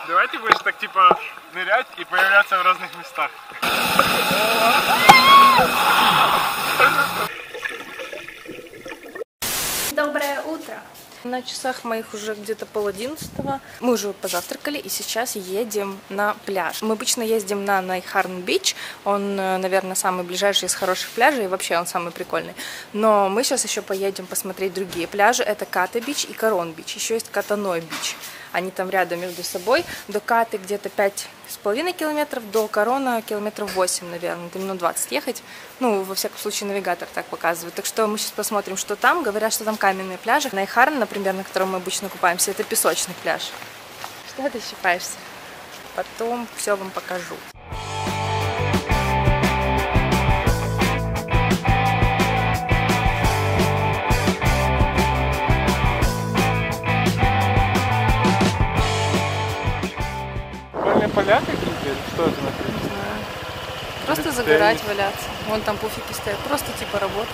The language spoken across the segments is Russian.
Давай ты будешь так типа нырять и появляться в разных местах. Доброе утро. На часах моих уже где-то 10:30. Мы уже позавтракали и сейчас едем на пляж. Мы обычно ездим на Найхарн-Бич. Он, наверное, самый ближайший из хороших пляжей и вообще он самый прикольный. Но мы сейчас еще поедем посмотреть другие пляжи. Это Ката-Бич и Корон-Бич. Еще есть Катаной-Бич. Они там рядом между собой. До Каты где-то 5,5 километров, до Корона километров 8, наверное. Это минут 20 ехать. Ну, во всяком случае, навигатор так показывает. Так что мы сейчас посмотрим, что там. Говорят, что там каменные пляжи. Найхарн, например, на котором мы обычно купаемся, это песочный пляж. Что ты щипаешься? Потом все вам покажу. Поля какие-то? Что это например? Не знаю. Просто загорать, валяться. Вон там пуфики стоят. Просто типа работать.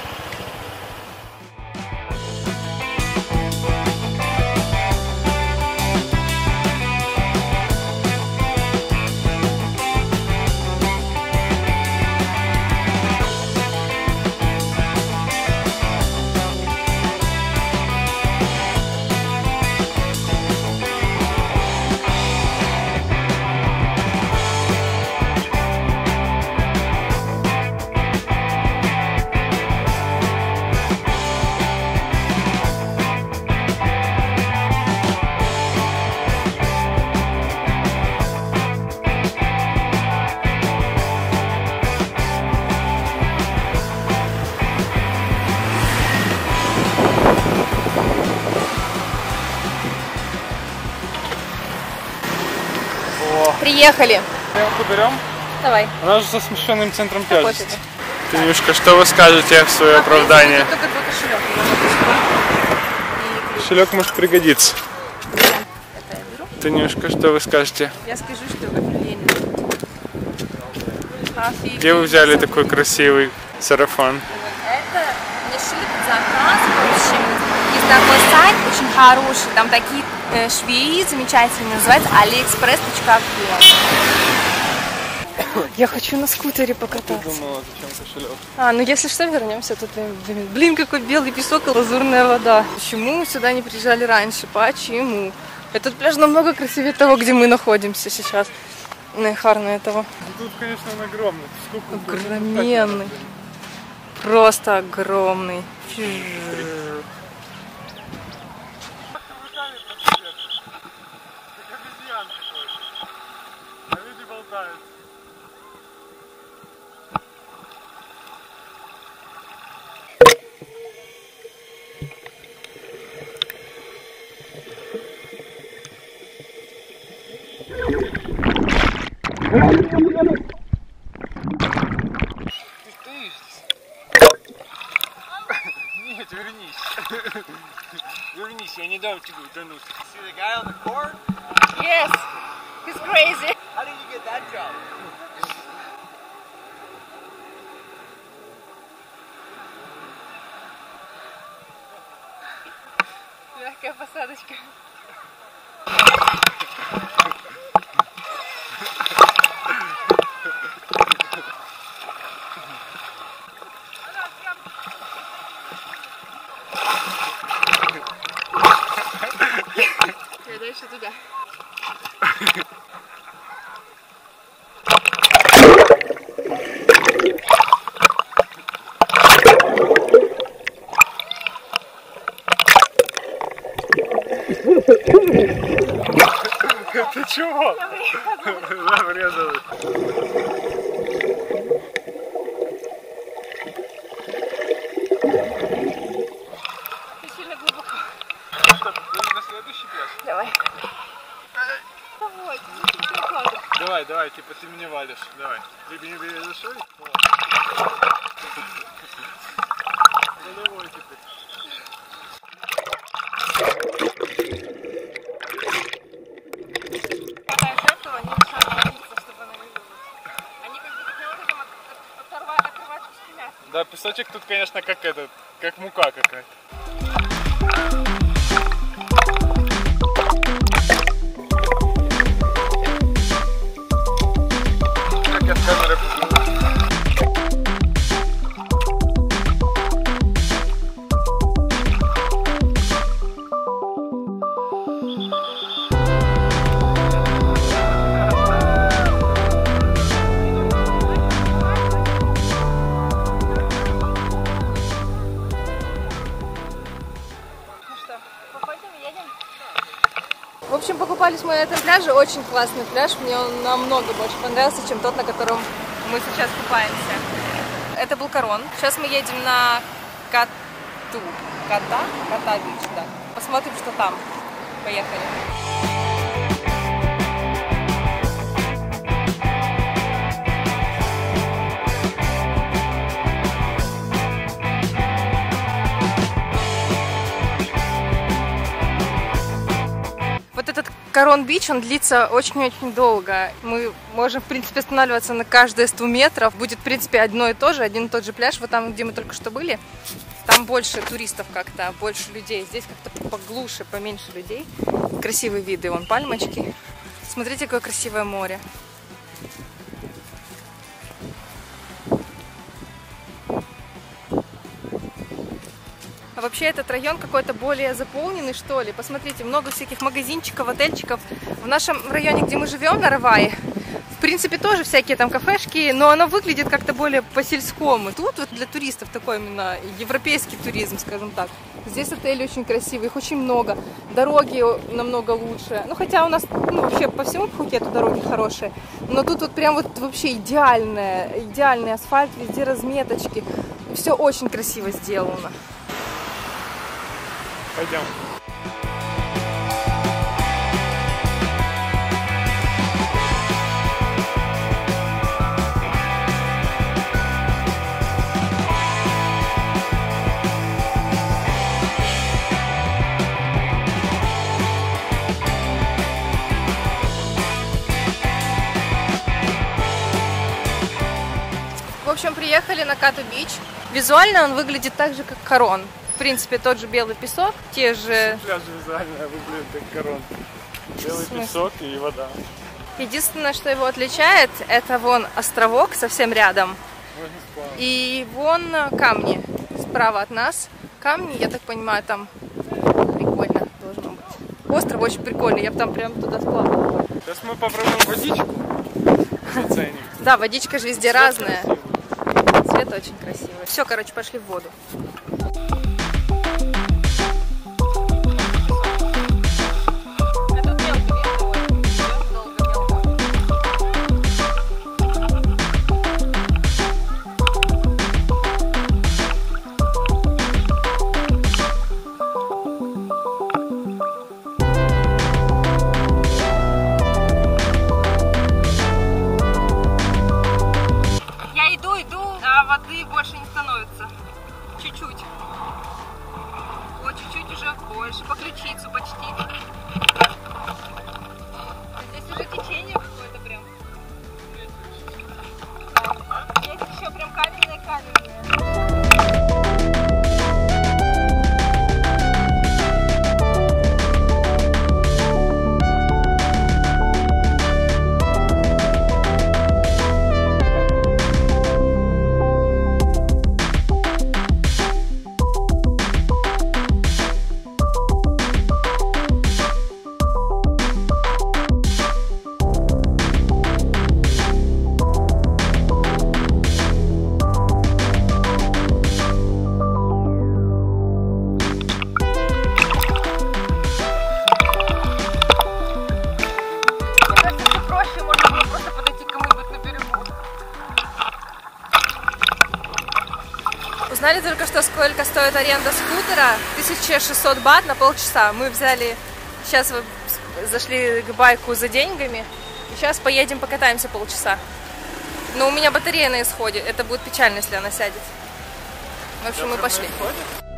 Приехали. Берем? Давай. У нас же со смещенным центром тяжести. Пофигу. Танюшка, что вы скажете в свое оправдание? Только твой кошелек. Кошелек может пригодиться. Это я беру. Танюшка, что вы скажете? Я скажу, что офигенно. Где вы взяли такой красивый сарафан? Это мне шили под заказ, в общем, есть такой сайт очень хороший, там такие швеи замечательные, называется aliexpress.com. Я хочу на скутере покататься. Думала, зачем кошелек? Ну если что, вернемся тут. Блин, какой белый песок и лазурная вода. Почему мы сюда не приезжали раньше? Почему? Этот пляж намного красивее того, где мы находимся сейчас. Найхарна этого. Тут, конечно, он огромный. Сколько Огроменный. Просто огромный. Нет, вернись. Вернись, я не дам тебе утонуть. See the guy on the court? Yes, he's crazy. How did you get that job? Мягкая посадочка. Я дальше туда. Ты чего? Да, врезалась. Сильно глубоко. На следующий пляж? Давай. Давай, давай, типа ты меня валишь. Давай. Ты меня бери за шею? Ну давай теперь. Да, песочек тут, конечно, как этот, как мука какая-то. мы на этом пляже, очень классный пляж, мне он намного больше понравился, чем тот, на котором мы сейчас купаемся. Это был Карон. Сейчас мы едем на Кота-Бич, да. Посмотрим, что там. Поехали. Вот этот Карон-Бич, он длится очень-очень долго. Мы можем, в принципе, останавливаться на каждые 100 метров. Будет, в принципе, одно и то же, один и тот же пляж. Вот там, где мы только что были, там больше туристов как-то, больше людей. Здесь как-то поглуше, поменьше людей. Красивые виды, вон пальмочки. Смотрите, какое красивое море. А вообще этот район какой-то более заполненный, что ли. Посмотрите, много всяких магазинчиков, отельчиков. В нашем районе, где мы живем, на Равае, в принципе, тоже всякие там кафешки, но оно выглядит как-то более по-сельскому. Тут вот для туристов такой именно европейский туризм, скажем так. Здесь отели очень красивые, их очень много. Дороги намного лучше. Ну, хотя у нас вообще по всему Пхукету дороги хорошие. Но тут вот прям вот вообще идеальный асфальт, везде разметочки. Все очень красиво сделано. Пойдем. В общем, приехали на Кату-Бич. Визуально он выглядит так же, как Карон. В принципе, тот же белый песок, те же... Пляж визуально выглядит как Карон. Белый песок и вода. Единственное, что его отличает, это вон островок совсем рядом. И вон камни справа от нас. Камни, я так понимаю, там прикольно должно быть. Остров очень прикольный, я бы там прям туда сплавала. Сейчас мы попробуем водичку. Заценим. Да, водичка же везде разная. Красивый. Цвет очень красивый. Все, короче, пошли в воду. Воды больше не становится. Чуть-чуть. Вот чуть-чуть уже больше. По ключицу почти. Здесь уже течение какое-то прям. Есть еще прям каменные-каменные. Узнали только что, сколько стоит аренда скутера. 1600 бат на полчаса. Мы взяли, сейчас зашли к байку за деньгами. И сейчас поедем покатаемся полчаса. Но у меня батарея на исходе. Это будет печально, если она сядет. В общем, мы пошли.